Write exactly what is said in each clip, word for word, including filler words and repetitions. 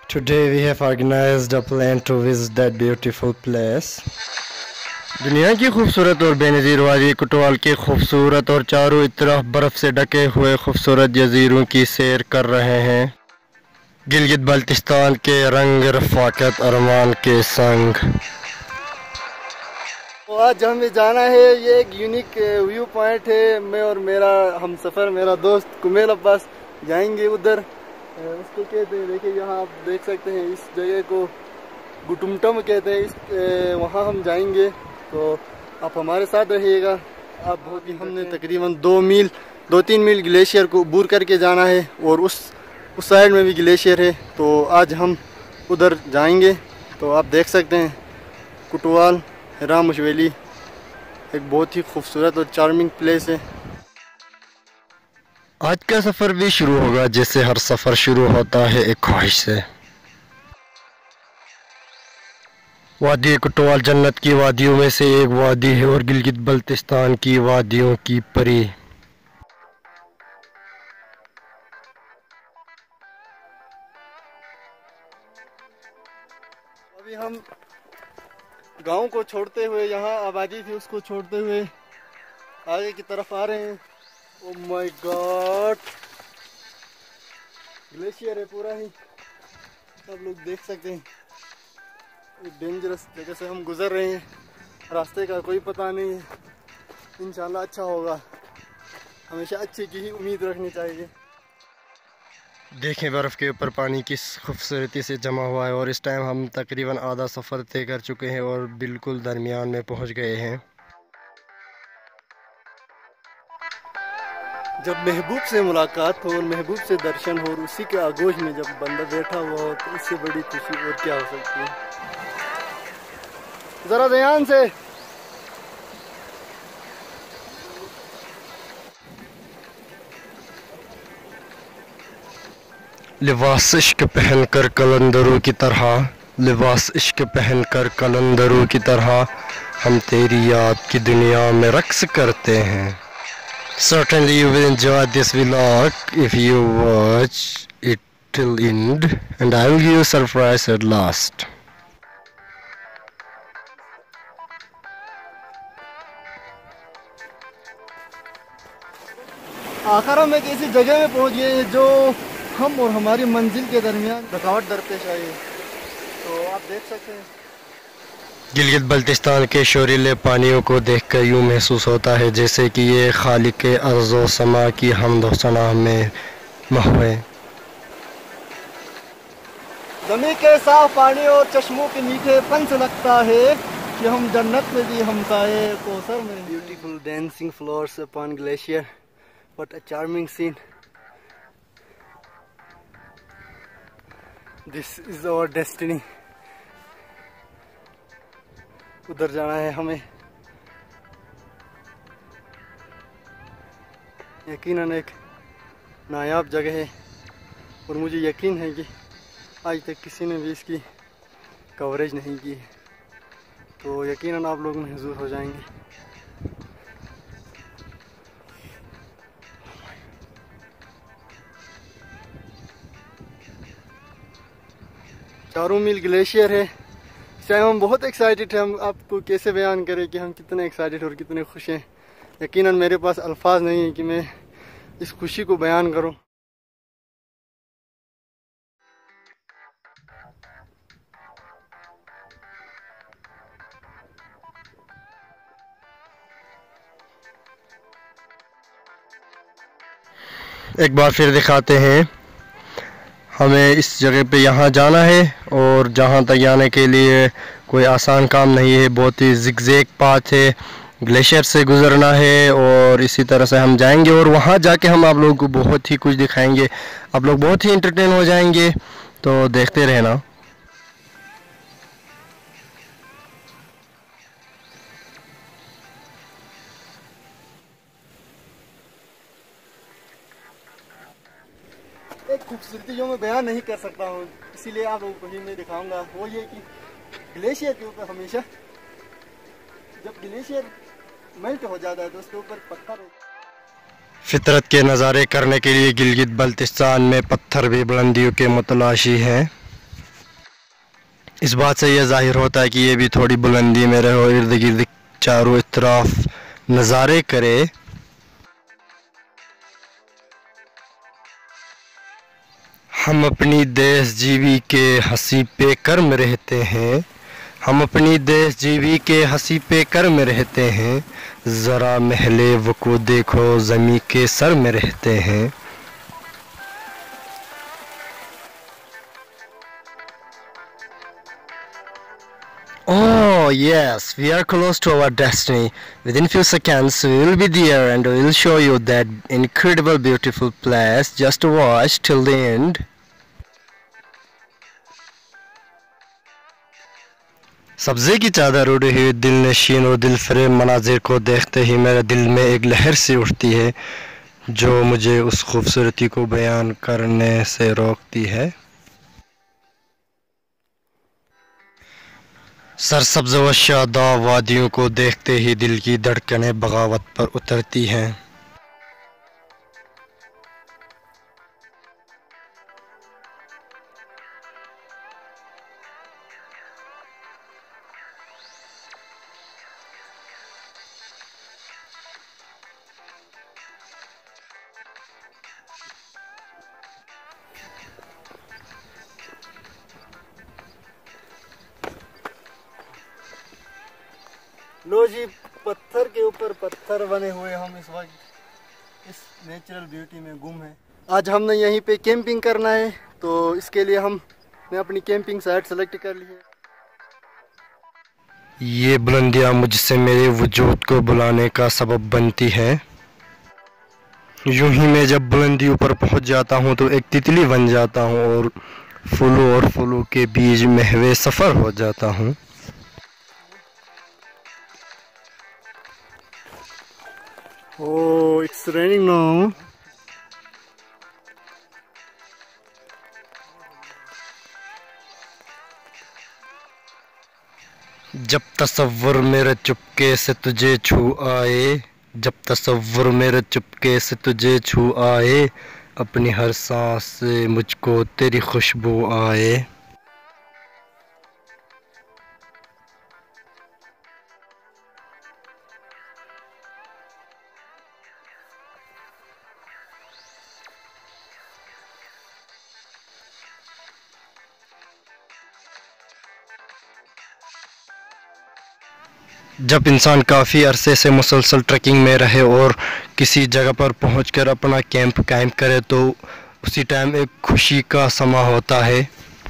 Today we have organized a plan to visit that beautiful place. दुनिया की खूबसूरत और बेनज़ीर वादी कुटवाल के खूबसूरत और चारों तरफ बर्फ़ से ढके हुए खूबसूरत जज़ीरों की सैर कर रहे हैं। गिलगित बल्तिस्तान के रंग रफ़ाकत अरमान के संग। तो आज हमें जाना है, ये एक यूनिक व्यू पॉइंट है। मैं और मेरा हम सफ़र मेरा दोस्त कुमेल अब्बास जाएंगे उधर। उसको कहते हैं, देखिए यहाँ आप देख सकते हैं, इस जगह को गुटुमटम कहते हैं। इस वहाँ हम जाएंगे, तो आप हमारे साथ रहिएगा। आप बहुत ही हमने तकरीबन दो मील दो तीन मील ग्लेशियर को अबूर करके जाना है और उस उस साइड में भी ग्लेशियर है। तो आज हम उधर जाएंगे। तो आप देख सकते हैं कुटवाल हरामोश वैली एक बहुत ही खूबसूरत और चार्मिंग प्लेस है। आज का सफ़र भी शुरू होगा जैसे हर सफ़र शुरू होता है एक ख्वाहिश से। वादी कुटवाल जन्नत की वादियों में से एक वादी है और गिलगित बल्तिस्तान की वादियों की परी। अभी हम गांव को छोड़ते हुए, यहाँ आबादी थी उसको छोड़ते हुए आगे की तरफ आ रहे हैं। ओ माय गॉड, ग्लेशियर है पूरा ही, आप लोग देख सकते हैं। एक डेंजरस जगह से हम गुजर रहे हैं, रास्ते का कोई पता नहीं है। इंशाल्लाह अच्छा होगा, हमेशा अच्छे की ही उम्मीद रखनी चाहिए। देखें बर्फ़ के ऊपर पानी किस खूबसूरती से जमा हुआ है और इस टाइम हम तकरीबन आधा सफ़र तय कर चुके हैं और बिल्कुल दरमियान में पहुंच गए हैं। जब महबूब से मुलाकात हो और महबूब से दर्शन हो और उसी के आगोश में जब बंदा बैठा हुआ हो, तो इससे बड़ी खुशी और क्या हो सकती है। ज़रा ध्यान से। लिबास इश्क पहन कर कलंदरों की तरह, लिबास इश्क पहन कर कलंदरों की तरह हम तेरी याद की दुनिया में रक्स करते हैं। Certainly you will enjoy this vlog if you watch it till end, and I will give you a surprise at last. आखिर हम एक ऐसी जगह में पहुंच गए हैं जो हम और हमारी मंजिल के दरमियान रुकावट दरपेश आई है। तो आप देख सकते हैं गिलगित बल्तिस्तान के शोरीले पानियों को देखकर यूँ महसूस होता है जैसे कि ये खालिक अर्ज़ व समा की हम्द व सना में महवे। ज़मीं के साफ पानी और चश्मों के मीठे पन से लगता है कि हम जन्नत में भी हमसाए कौसर में। Beautiful dancing floors upon glacier, what a charming scene. This is our destiny. उधर जाना है हमें। यकीनन एक नायाब जगह है और मुझे यकीन है कि आज तक किसी ने भी इसकी कवरेज नहीं की है, तो यकीनन आप लोग महजूर हो जाएंगे। चारों मील ग्लेशियर है। चाहे हम बहुत एक्साइटेड हैं, हम आपको कैसे बयान करें कि हम कितने एक्साइटेड और कितने खुश हैं। यकीनन मेरे पास अल्फाज नहीं है कि मैं इस खुशी को बयान करूं। एक बार फिर दिखाते हैं, हमें इस जगह पे यहाँ जाना है और जहाँ तक जाने के लिए कोई आसान काम नहीं है। बहुत ही जिगजैग पाथ है, ग्लेशियर से गुज़रना है और इसी तरह से हम जाएंगे और वहाँ जाके हम आप लोगों को बहुत ही कुछ दिखाएंगे। आप लोग बहुत ही इंटरटेन हो जाएंगे, तो देखते रहना। एक खूबसूरती जो मैं बयान नहीं कर सकता हूँ, इसीलिए आप लोगों को ही मैं दिखाऊंगा। वो ये कि ग्लेशियर के ऊपर हमेशा जब ग्लेशियर मेल्ट हो जाता है तो उसके ऊपर पत्थर फितरत के नज़ारे करने के लिए गिलगित बल्तिस्तान में पत्थर भी बुलंदियों के मुतलाशी हैं। इस बात से यह जाहिर होता है कि ये भी थोड़ी बुलंदी में रहे और इर्द गिर्द चारों तरफ नज़ारे करे। हम अपनी देश जीवी के हंसी पे कर्म रहते हैं, हम अपनी देश जीवी के हंसी पे कर्म रहते हैं, ज़रा महले वको देखो ज़मी के सर में रहते हैं। Oh yes, we are close to our destiny. Within few seconds we will be there and we will show you that incredible beautiful place. Just watch till the end. सब्ज़े की चादर उड़ी हुई दिल नशीन और दिल फरेब मनाजिर को देखते ही मेरे दिल में एक लहर सी उठती है जो मुझे उस खूबसूरती को बयान करने से रोकती है। सरसब्ज़ व शादाब वादियों को देखते ही दिल की धड़कनें बगावत पर उतरती हैं। लो जी, पत्थर के ऊपर पत्थर बने हुए हम इस वक्त इस नेचुरल ब्यूटी में गुम हैं। आज हमने यहीं पे कैंपिंग करना है, तो इसके लिए हमने अपनी कैंपिंग साइट सेलेक्ट कर ली है। ये बुलंदियाँ मुझसे मेरे वजूद को बुलाने का सबब बनती है। यूं ही मैं जब बुलंदी ऊपर पहुंच जाता हूं तो एक तितली बन जाता हूं और फूलों और फूलों के बीच महवे सफ़र हो जाता हूं। Oh, it's raining now. जब तसव्वुर मेरे चुपके से तुझे छू आए, जब तसव्वुर मेरे चुपके से तुझे छू आए, अपनी हर सांस से मुझको तेरी खुशबू आए। जब इंसान काफ़ी अरसे से मुसलसल ट्रैकिंग में रहे और किसी जगह पर पहुंचकर अपना कैंप कायम करे तो उसी टाइम एक खुशी का समा होता है।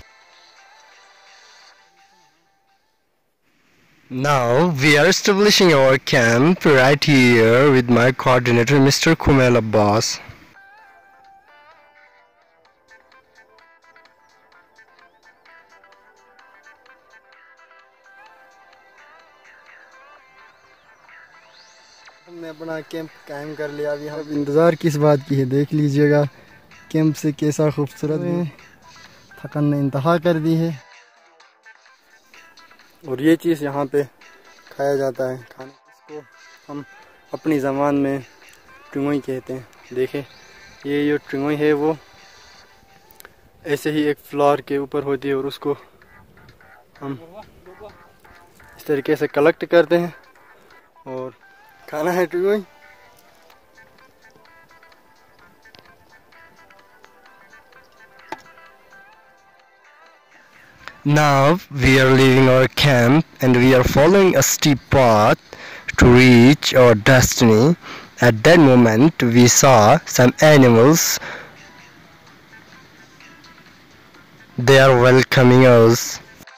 Now we are establishing our camp right here with my coordinator Mister Kutwal Abbas. हमने अपना कैंप कायम कर लिया। अभी हम इंतज़ार किस बात की है देख लीजिएगा। कैंप से कैसा खूबसूरत है, थकान ने इंतहा कर दी है। और ये चीज़ यहाँ पे खाया जाता है, खाने इसको हम अपनी ज़बान में ट्रिंगोई कहते हैं। देखें, ये जो ट्रिंगोई है वो ऐसे ही एक फ्लावर के ऊपर होती है और उसको हम इस तरीके से कलेक्ट करते हैं और खाना है ट्रिंगोई। Now we are leaving our camp and we are following a steep path to reach our destiny. At that moment we saw some animals. They are welcoming us.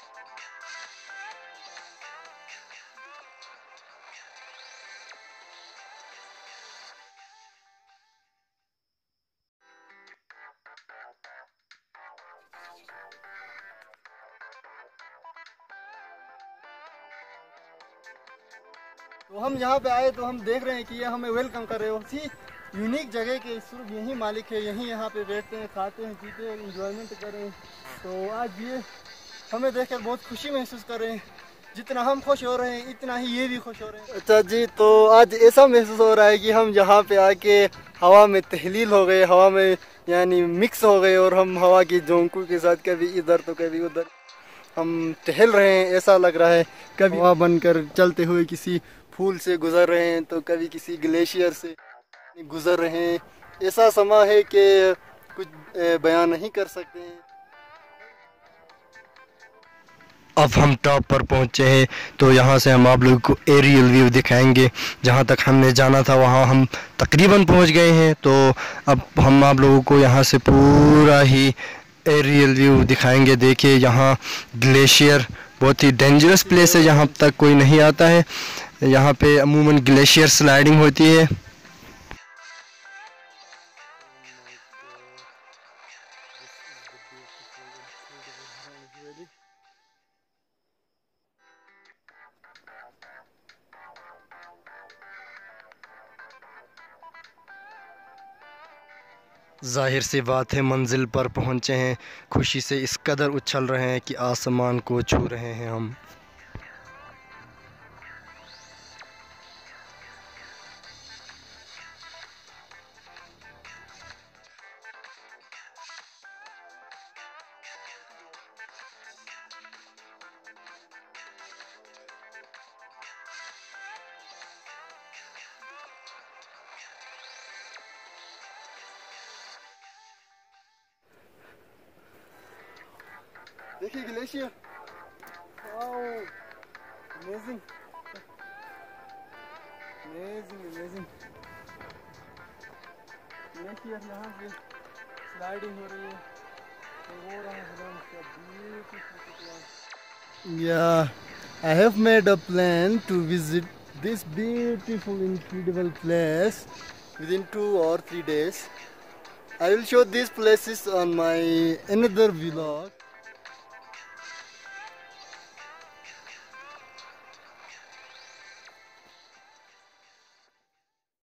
तो हम यहाँ पे आए तो हम देख रहे हैं कि ये हमें वेलकम कर रहे हो। सी यूनिक जगह के सिर्फ यही मालिक है, यही यहाँ पे बैठते हैं, खाते हैं, पीते हैं, इंजॉयमेंट कर रहे हैं। तो आज ये हमें देखकर बहुत खुशी महसूस कर रहे हैं। जितना हम खुश हो रहे हैं इतना ही ये भी खुश हो रहे हैं। अच्छा जी, तो आज ऐसा महसूस हो रहा है कि हम यहाँ पे आके हवा में तहलील हो गए, हवा में यानी मिक्स हो गए और हम हवा की झोंकों के साथ कभी इधर तो कभी उधर हम टहल रहे हैं ऐसा लग रहा है। कभी हवा बनकर चलते हुए किसी फूल से गुजर रहे हैं तो कभी किसी ग्लेशियर से गुजर रहे हैं। ऐसा समा है कि कुछ बयान नहीं कर सकते हैं। अब हम टॉप पर पहुंचे हैं तो यहाँ से हम आप लोगों को एरियल व्यू दिखाएंगे। जहाँ तक हमने जाना था वहाँ हम तकरीबन पहुंच गए हैं, तो अब हम आप लोगों को यहाँ से पूरा ही एरियल व्यू दिखाएंगे। देखिए यहाँ ग्लेशियर बहुत ही डेंजरस प्लेस है, यहाँ तक कोई नहीं आता है। यहाँ पे अमूमन ग्लेशियर स्लाइडिंग होती है। जाहिर सी बात है मंजिल पर पहुंचे हैं, खुशी से इस कदर उछल रहे हैं कि आसमान को छू रहे हैं हम। देखिए glacier, wow, amazing amazing amazing. Glacier यहाँ से स्लाइडिंग हो रही है, तो वो रहा beautiful. Yeah, I have made a plan to visit this beautiful, incredible place within two or three days. I will show these places on my another vlog.